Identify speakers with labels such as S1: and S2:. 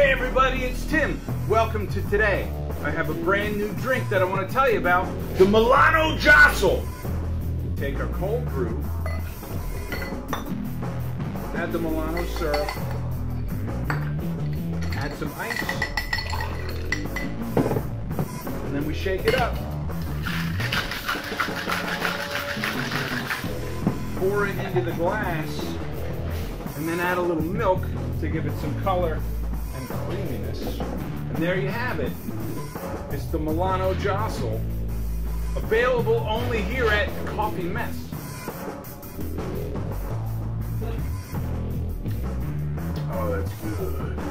S1: Hey everybody, it's Tim. Welcome to today. I have a brand new drink that I want to tell you about, the Milano Jostle. We take our cold brew, add the Milano syrup, add some ice, and then we shake it up. Pour it into the glass, and then add a little milk to give it some color and creaminess. And there you have it. It's the Milano Jostle. Available only here at Coffee Mess. Oh, that's good.